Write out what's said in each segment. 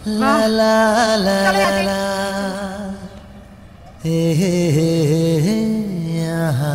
ला ला ला ला ला हे यहाँ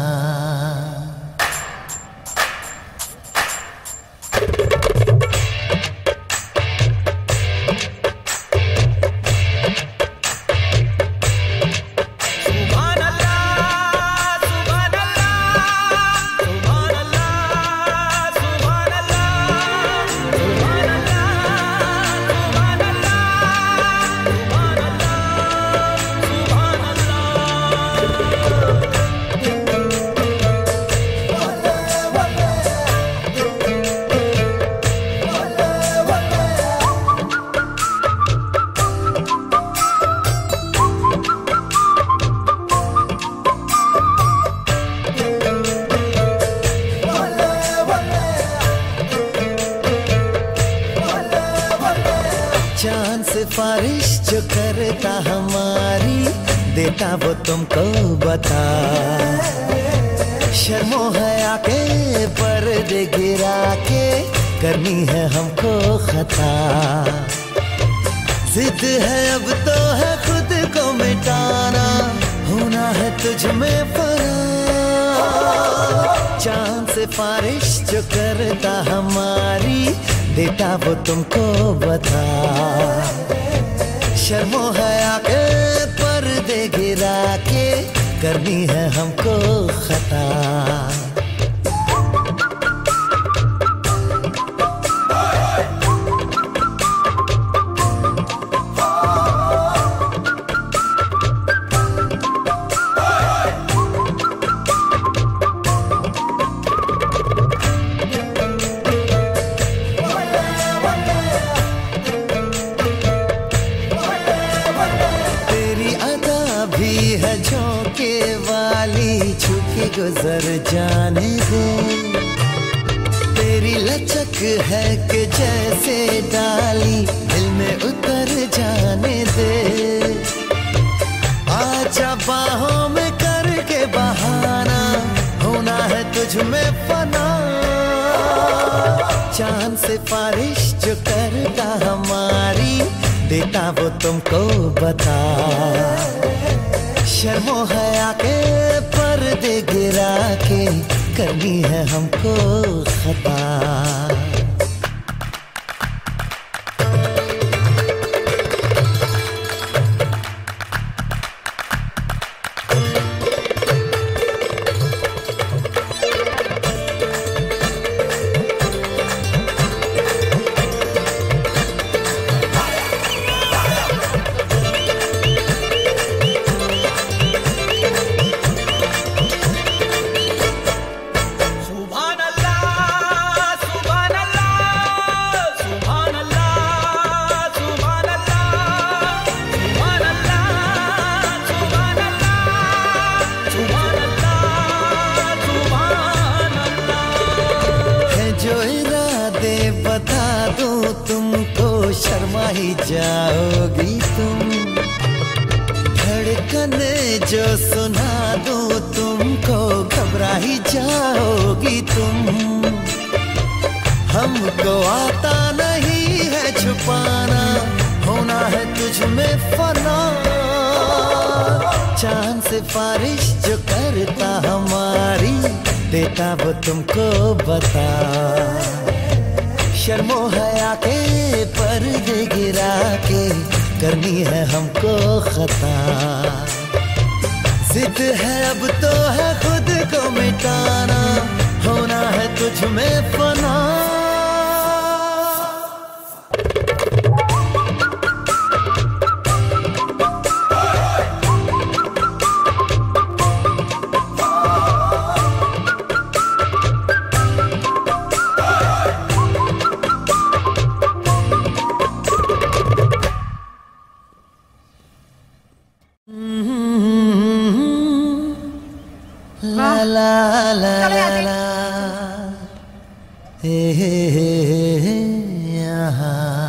चांद सिफारिश जो करता हमारी देता वो तुमको बता। शर्मो है आके पर्दे गिरा के करनी है हमको खता। जिद है अब तो है खुद को मिटाना होना है तुझ में फना। चांद सिफारिश जो करता हमारी देता वो तुमको बता। शर्मो है आके पर्दे गिरा के करनी है हमको खता। है झोंके वाली छुके गुजर जाने दे। तेरी लचक है कि जैसे डाली दिल में उतर जाने दे। आजा बाहों में करके बहाना होना है तुझ में फना। चांद सिफारिश जो करता हमारी देता वो तुमको बता। शर्मो है आके पर्दे गिरा के करनी है हमको खता। बता दूं तुमको शर्मा ही जाओगी तुम। धड़कन जो सुना दूं तुमको घबरा ही जाओगी तुम। हमको आता नहीं है छुपाना होना है तुझ में फना। चांद सिफारिश जो करता हमारी देता वो तुमको बता। शर्मो है आके पर्दे गिरा के करनी है हमको खता। जिद है अब तो है खुद को मिटाना होना है तुझ में फना। ला ला ला ला ला हे यहाँ